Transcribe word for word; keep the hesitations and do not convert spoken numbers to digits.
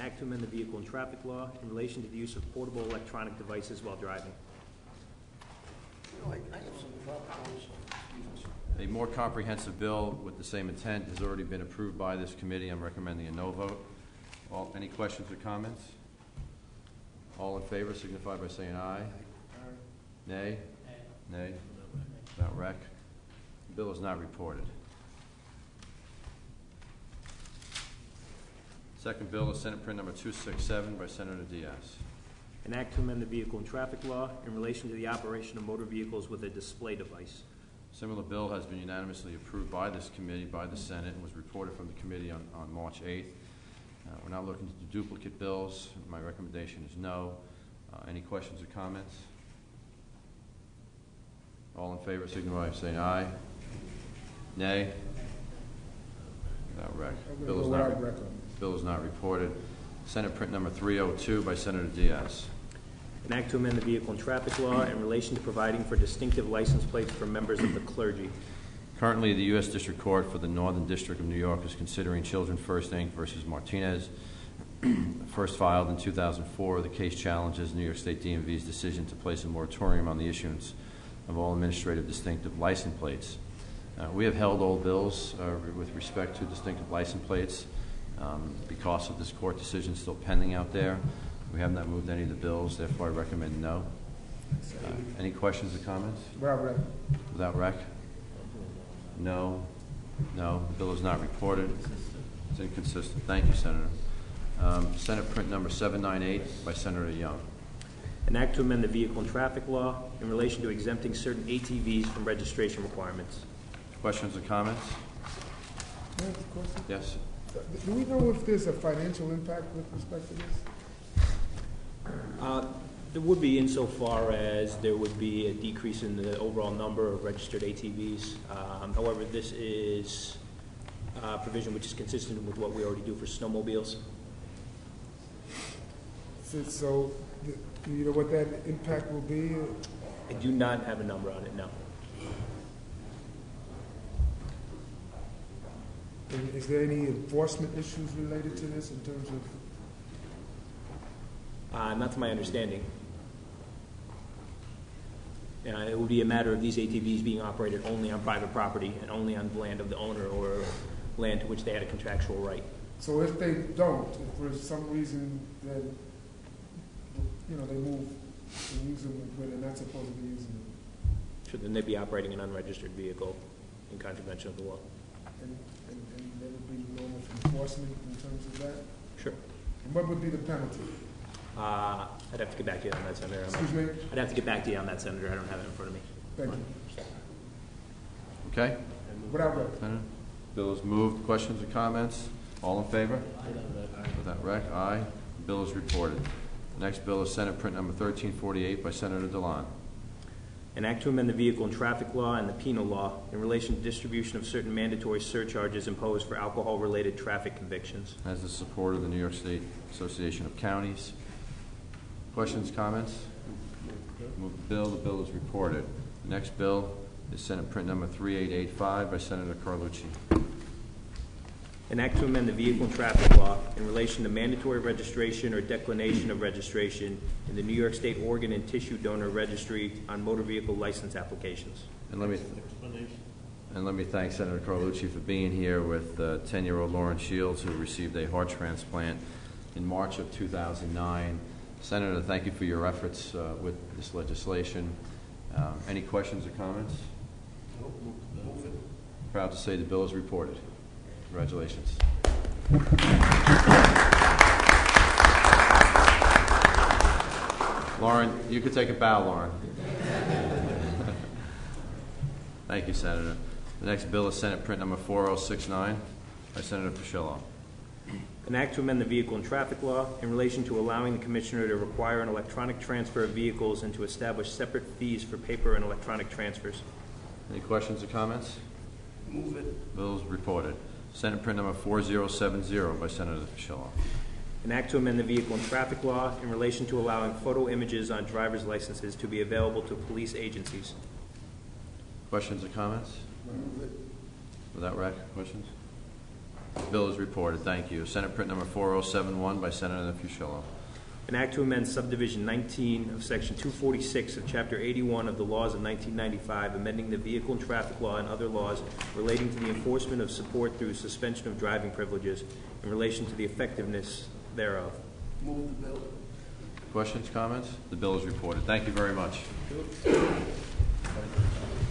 act to amend the vehicle and traffic law in relation to the use of portable electronic devices while driving. You know, I, I have some problems. A more comprehensive bill with the same intent has already been approved by this committee. I'm recommending a no vote. All, any questions or comments? All in favor signify by saying aye. Aye. Nay? Nay. Nay. Without rec. The bill is not reported. Second bill is Senate Print number two sixty-seven by Senator Diaz. An act to amend the vehicle and traffic law in relation to the operation of motor vehicles with a display device. Similar bill has been unanimously approved by this committee, by the Senate, and was reported from the committee on, on March eighth. Uh, we're not looking to do duplicate bills. My recommendation is no. Uh, any questions or comments? All in favor signify by saying aye. Nay? Without rec. Bill is not, re bill is not reported. Senate Print number three oh two by Senator Diaz. An act to amend the vehicle and traffic law in relation to providing for distinctive license plates for members of the clergy. Currently, the U S District Court for the Northern District of New York is considering Children First Incorporated versus Martinez. First filed in two thousand four, the case challenges New York State D M V's decision to place a moratorium on the issuance of all administrative distinctive license plates. Uh, we have held all bills uh, with respect to distinctive license plates um, because of this court decision still pending out there. We have not moved any of the bills, therefore I recommend no. Uh, any questions or comments? Without rec. Without rec? No. No. The bill is not reported. It's inconsistent. Thank you, Senator. Um, Senate Print number seven ninety-eight by Senator Young. An act to amend the vehicle and traffic law in relation to exempting certain A T Vs from registration requirements. Questions or comments? Can I ask a question? Yes. Do we know if there's a financial impact with respect to this? Uh, there would be, insofar as there would be a decrease in the overall number of registered A T Vs. Um, however, this is a provision which is consistent with what we already do for snowmobiles. So, so do you know what that impact will be? I do not have a number on it, no. And is there any enforcement issues related to this in terms of? Uh, not to my understanding. Uh, it would be a matter of these A T Vs being operated only on private property and only on land of the owner or land to which they had a contractual right. So if they don't, if for some reason then, you know, they move and use them where they're not supposed to be using them. Sure, then they'd be operating an unregistered vehicle in contravention of the law. And, and, and there would be normal enforcement in terms of that? Sure. And what would be the penalty? Uh, I'd have to get back to you on that, Senator. Excuse me? I'd have to get back to you on that, Senator. I don't have it in front of me. Thank you. Okay. Without rec. Senator? Bill is moved. Questions or comments? All in favor? Without rec? Aye. The bill is reported. The next bill is Senate Print number thirteen forty-eight by Senator DeLon. An act to amend the vehicle and traffic law and the penal law in relation to distribution of certain mandatory surcharges imposed for alcohol-related traffic convictions. Has the support of the New York State Association of Counties. Questions, comments? Move the bill. The bill is reported. The next bill is Senate Print number thirty-eight eighty-five by Senator Carlucci. An act to amend the vehicle and traffic law in relation to mandatory registration or declination of registration in the New York State Organ and Tissue Donor Registry on motor vehicle license applications. And let me and let me thank Senator Carlucci for being here with ten-year-old Lauren Shields, who received a heart transplant in March of two thousand nine. Senator, thank you for your efforts uh, with this legislation. Um, any questions or comments? Proud to say the bill is reported. Congratulations. Lauren, you could take a bow, Lauren. Thank you, Senator. The next bill is Senate Print number four oh six nine by Senator Paschillo. An act to amend the vehicle and traffic law in relation to allowing the Commissioner to require an electronic transfer of vehicles and to establish separate fees for paper and electronic transfers. Any questions or comments? Move it. Bill is reported. Senate Print number four oh seven oh by Senator Paschillo. An act to amend the vehicle and traffic law in relation to allowing photo images on driver's licenses to be available to police agencies. Questions or comments? Move it. Without rec, questions? Bill is reported. Thank you. Senate Print Number four oh seven one by Senator Fusillo. An act to amend subdivision nineteen of section two forty-six of chapter eighty-one of the laws of nineteen ninety-five, amending the vehicle and traffic law and other laws relating to the enforcement of support through suspension of driving privileges in relation to the effectiveness thereof. Move the bill. Questions, comments? The bill is reported. Thank you very much.